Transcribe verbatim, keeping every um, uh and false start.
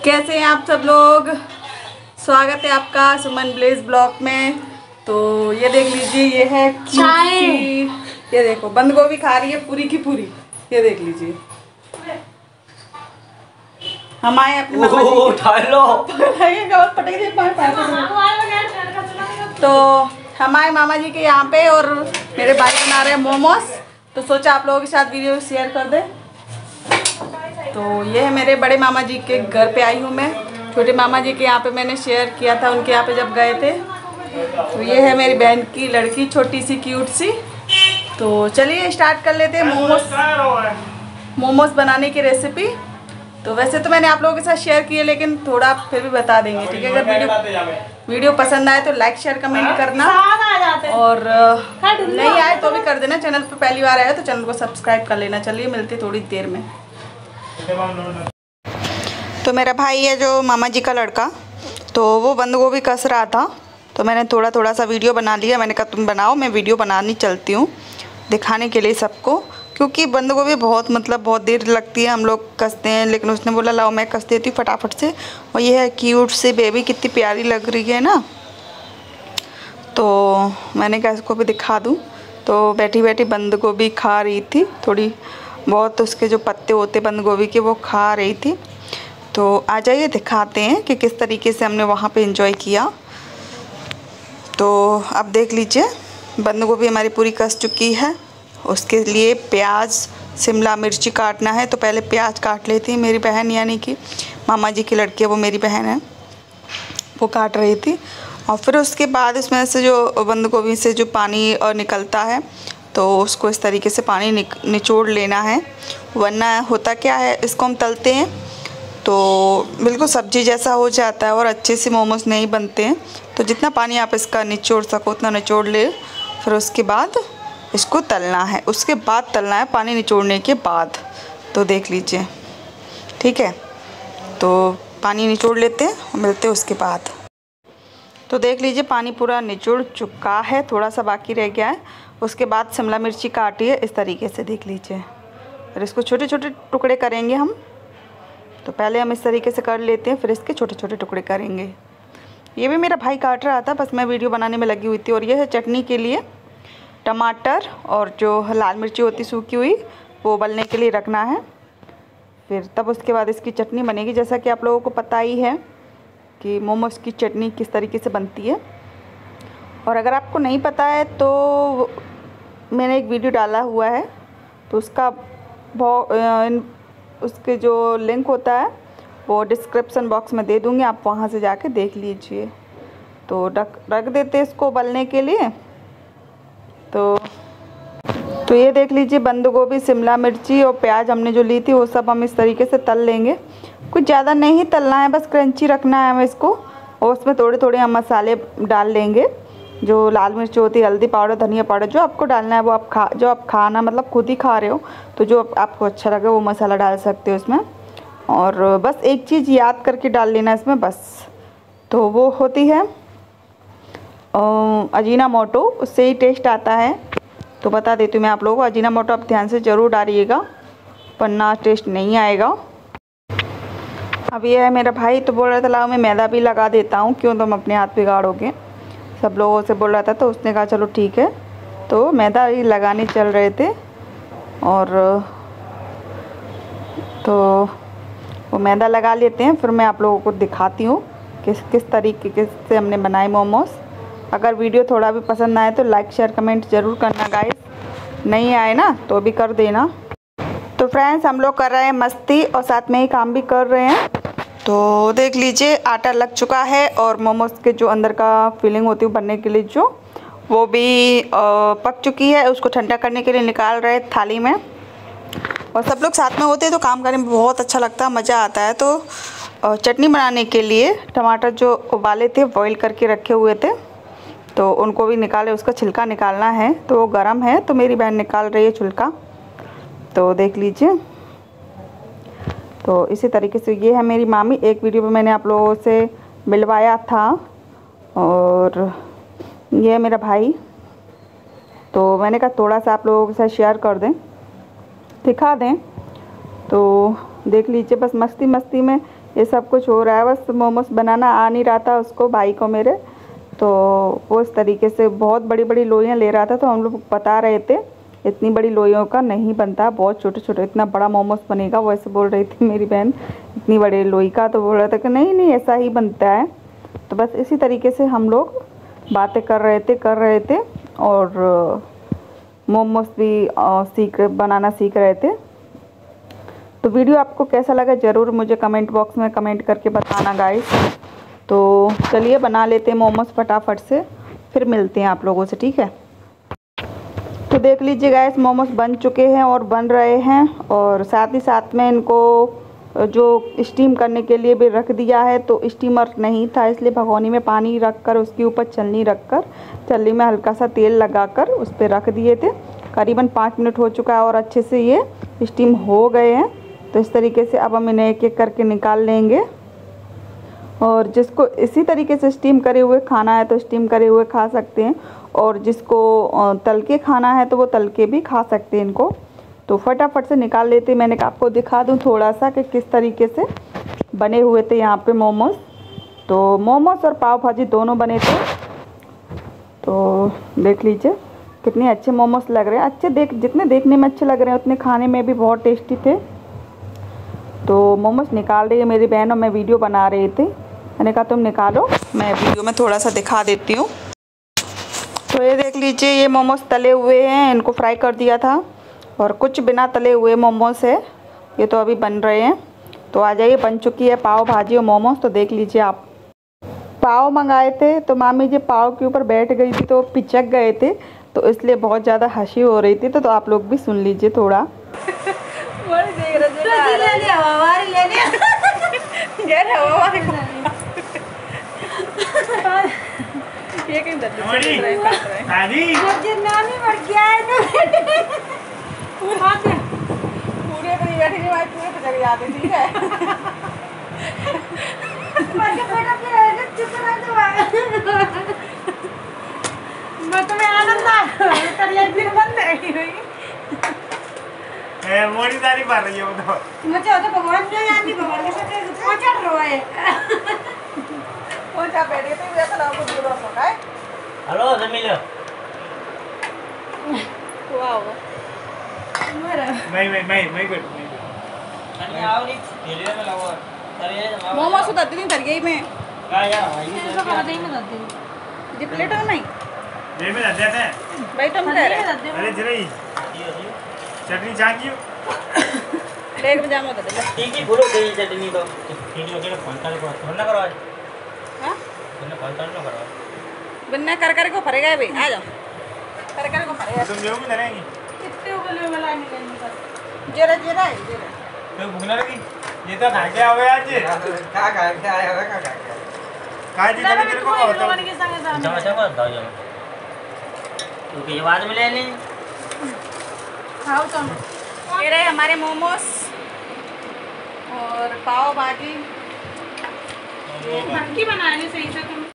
कैसे हैं आप सब लोग। स्वागत है आपका सुमन ब्लेज ब्लॉग में। तो ये देख लीजिए, ये है चाय। ये देखो बंद गोभी खा रही है पूरी की पूरी। ये देख लीजिए, हम आए अपने मामा जी तो हम आए मामा जी के यहाँ पे और मेरे भाई बना रहे हैं मोमोज। तो सोचा आप लोगों के साथ वीडियो शेयर कर दे। तो ये है मेरे बड़े मामा जी के घर पे आई हूँ मैं। छोटे मामा जी के यहाँ पे मैंने शेयर किया था उनके यहाँ पे जब गए थे। तो ये है मेरी बहन की लड़की, छोटी सी क्यूट सी। तो चलिए स्टार्ट कर लेते हैं मोमोज मोमोज बनाने की रेसिपी। तो वैसे तो मैंने आप लोगों के साथ शेयर किए, लेकिन थोड़ा फिर भी बता देंगे, ठीक है। अगर वीडियो वीडियो पसंद आए तो लाइक शेयर कमेंट करना, और नहीं आए तो भी कर देना। चैनल पे पहली बार आया तो चैनल को सब्सक्राइब कर लेना। चलिए मिलते थोड़ी देर में। तो मेरा भाई है जो मामा जी का लड़का, तो वो बंद गोभी कस रहा था। तो मैंने थोड़ा थोड़ा सा वीडियो बना लिया। मैंने कहा तुम बनाओ, मैं वीडियो बनानी चलती हूँ दिखाने के लिए सबको, क्योंकि बंद गोभी बहुत मतलब बहुत देर लगती है, हम लोग कसते हैं। लेकिन उसने बोला लाओ मैं कस देती हूँ फटाफट से। और ये है क्यूट से बेबी, कितनी प्यारी लग रही है ना। तो मैंने कहा इसको भी दिखा दूँ। तो बैठी बैठी बंद गोभी खा रही थी, थोड़ी बहुत उसके जो पत्ते होते बंद गोभी के वो खा रही थी। तो आ जाइए दिखाते हैं कि किस तरीके से हमने वहाँ पे एंजॉय किया। तो अब देख लीजिए, बंद गोभी हमारी पूरी कस चुकी है। उसके लिए प्याज, शिमला मिर्ची काटना है। तो पहले प्याज काट लेती है मेरी बहन, यानी कि मामा जी की लड़की है, वो मेरी बहन है, वो काट रही थी। और फिर उसके बाद इसमें से जो बंद गोभी से जो पानी और निकलता है, तो उसको इस तरीके से पानी निचोड़ लेना है। वरना होता क्या है, इसको हम तलते हैं तो बिल्कुल सब्जी जैसा हो जाता है और अच्छे से मोमोज नहीं बनते हैं। तो जितना पानी आप इसका निचोड़ सको उतना निचोड़ ले। फिर उसके बाद इसको तलना है, उसके बाद तलना है पानी निचोड़ने के बाद। तो देख लीजिए, ठीक है। तो पानी निचोड़ लेते हैं, मिलते हैं उसके बाद। तो देख लीजिए पानी पूरा निचोड़ चुका है, थोड़ा सा बाकी रह गया है। उसके बाद शिमला मिर्ची काटी है इस तरीके से, देख लीजिए। फिर इसको छोटे छोटे टुकड़े करेंगे हम। तो पहले हम इस तरीके से कर लेते हैं, फिर इसके छोटे छोटे टुकड़े करेंगे। ये भी मेरा भाई काट रहा था, बस मैं वीडियो बनाने में लगी हुई थी। और ये है चटनी के लिए टमाटर और जो लाल मिर्ची होती सूखी हुई, वो उबलने के लिए रखना है। फिर तब उसके बाद इसकी चटनी बनेगी। जैसा कि आप लोगों को पता ही है कि मोमोज की चटनी किस तरीके से बनती है। और अगर आपको नहीं पता है तो मैंने एक वीडियो डाला हुआ है, तो उसका उसके जो लिंक होता है वो डिस्क्रिप्शन बॉक्स में दे दूँगी, आप वहाँ से जाके देख लीजिए। तो रख रख देते इसको उबलने के लिए। तो तो ये देख लीजिए, बंद गोभी, शिमला मिर्ची और प्याज हमने जो ली थी वो सब हम इस तरीके से तल लेंगे। कुछ ज़्यादा नहीं तलना है, बस क्रंची रखना है हमें इसको। और उसमें थोड़े थोड़े हम मसाले डाल लेंगे, जो लाल मिर्च होती है, हल्दी पाउडर, धनिया पाउडर, जो आपको डालना है वो आप खा जो आप खाना मतलब खुद ही खा रहे हो, तो जो आपको अच्छा लगे वो मसाला डाल सकते हो इसमें। और बस एक चीज़ याद करके डाल लेना इसमें बस, तो वो होती है अजीना मोटो, उससे ही टेस्ट आता है। तो बता देती हूँ मैं आप लोगों को, अजीना मोटो आप ध्यान से ज़रूर डालिएगा, वरना टेस्ट नहीं आएगा। अब ये है मेरा भाई, तो बोल रहा था लाओ मैं मैदा भी लगा देता हूँ, क्यों तुम अपने हाथ बिगाड़ोगे, सब लोगों से बोल रहा था। तो उसने कहा चलो ठीक है। तो मैदा ही लगाने चल रहे थे। और तो वो मैदा लगा लेते हैं, फिर मैं आप लोगों को दिखाती हूँ किस किस तरीके से हमने बनाए मोमोज। अगर वीडियो थोड़ा भी पसंद आए तो लाइक शेयर कमेंट ज़रूर करना गाइस, नहीं आए ना तो भी कर देना। तो फ्रेंड्स हम लोग कर रहे हैं मस्ती और साथ में ही काम भी कर रहे हैं। तो देख लीजिए आटा लग चुका है और मोमोज के जो अंदर का फिलिंग होती है बनने के लिए जो, वो भी पक चुकी है। उसको ठंडा करने के लिए निकाल रहे थाली में। और सब लोग साथ में होते हैं तो काम करने में बहुत अच्छा लगता है, मज़ा आता है। तो चटनी बनाने के लिए टमाटर जो उबाले थे, बॉईल करके रखे हुए थे, तो उनको भी निकाले, उसका छिलका निकालना है। तो वो गर्म है, तो मेरी बहन निकाल रही है छिलका। तो देख लीजिए, तो इसी तरीके से ये है मेरी मामी। एक वीडियो में मैंने आप लोगों से मिलवाया था। और ये है मेरा भाई। तो मैंने कहा थोड़ा सा आप लोगों के साथ शेयर कर दें, दिखा दें। तो देख लीजिए, बस मस्ती मस्ती में ये सब कुछ हो रहा है। बस मोमोज बनाना आ नहीं रहा था उसको, भाई को मेरे, तो वो इस तरीके से बहुत बड़ी बड़ी लोइयाँ ले रहा था। तो हम लोग बता रहे थे इतनी बड़ी लोइयों का नहीं बनता, बहुत छोटे छोटे, इतना बड़ा मोमोज बनेगा। वो ऐसे बोल रही थी मेरी बहन, इतनी बड़ी लोई का। तो बोल रहा था कि नहीं नहीं ऐसा ही बनता है। तो बस इसी तरीके से हम लोग बातें कर रहे थे कर रहे थे और मोमोज भी सीख बनाना सीख रहे थे। तो वीडियो आपको कैसा लगा ज़रूर मुझे कमेंट बॉक्स में कमेंट करके बताना गाइस। तो चलिए बना लेते हैं मोमोज फटाफट से, फिर मिलते हैं आप लोगों से, ठीक है। तो देख लीजिए गाइस, मोमोज बन चुके हैं और बन रहे हैं, और साथ ही साथ में इनको जो स्टीम करने के लिए भी रख दिया है। तो स्टीमर नहीं था, इसलिए भगोनी में पानी रख कर उसके ऊपर छलनी रख कर छलनी में हल्का सा तेल लगाकर उस पर रख दिए थे। करीबन पाँच मिनट हो चुका है और अच्छे से ये स्टीम हो गए हैं। तो इस तरीके से अब हम इन्हें एक एक करके निकाल लेंगे। और जिसको इसी तरीके से स्टीम करे हुए खाना है तो स्टीम करे हुए खा सकते हैं, और जिसको तल के खाना है तो वो तल के भी खा सकते हैं इनको। तो फटाफट से निकाल लेते। मैंने कहा आपको दिखा दूं थोड़ा सा कि किस तरीके से बने हुए थे यहाँ पे मोमोज। तो मोमोज और पाव भाजी दोनों बने थे। तो देख लीजिए कितने अच्छे मोमोज लग रहे हैं। अच्छे देख जितने देखने में अच्छे लग रहे हैं उतने खाने में भी बहुत टेस्टी थे। तो मोमोज निकाल रही है मेरी बहन और मैं वीडियो बना रही थी। मैंने कहा तुम निकालो, मैं वीडियो में थोड़ा सा दिखा देती हूँ। तो ये देख लीजिए, ये मोमोज तले हुए हैं, इनको फ्राई कर दिया था। और कुछ बिना तले हुए मोमोज है, ये तो अभी बन रहे हैं। तो आ जाइए, बन चुकी है पाव भाजी और मोमोज। तो देख लीजिए आप, पाव मंगाए थे तो मामी जी पाव के ऊपर बैठ गई थी तो पिचक गए थे, तो इसलिए बहुत ज़्यादा हंसी हो रही थी। तो, तो आप लोग भी सुन लीजिए थोड़ा। ये कहीं दर्द कर रहा है नानी नानी मर गया है तो पूरे पूरे पर बैठी नहीं, भाई पूरे पर याद है, ठीक है। मर के बेटा फिर रहेगा, चुप रह दो। मैं तुम्हें आनंद आ कर ये फिर बंद रही हुई है, मोड़ी तारी मार रही है वो तो। मुझे तो भगवान ने यानी भगवान के साथ पहुंचा रहा है। पहुंचा बैठे तो वैसा ना कुछ दूर हो है। हेलो जमील, वाओ मरा मैं मैं मैं मैं बैठ नहीं आओ नहीं खेलने में लगा अरे मोमो से दत्ती नहीं धर गई मैं का यार ये तो कर देंगे दत्ती जी प्लेट है नहीं ले में दे देते हैं भाई तुम दे रहे अरे जरा चटनी चाहिए प्लेट में जामो दे ठीक है बोलो दे चटनी तो ठीक है के फोन कर को फोन ना करो आज हां फोन फोन कर ना करो बिना कर कर को फरेगा भाई, आ जाओ कर कर को फरेगा। तुम जो भी करेंगे कितने उगले वाला निकलने का जरा जरा है जरा तो भूखना लगी। ये तो खा के आओगे आज का खा के आया है का खा के का जी तेरे को होता है के संग सामने अच्छा अच्छा बताओ जाओ क्योंकि ये बाद में ले लें खाओ तुम। ये रहे हमारे मोमोज और पाव भाजी। ये की बनाने सही से तुम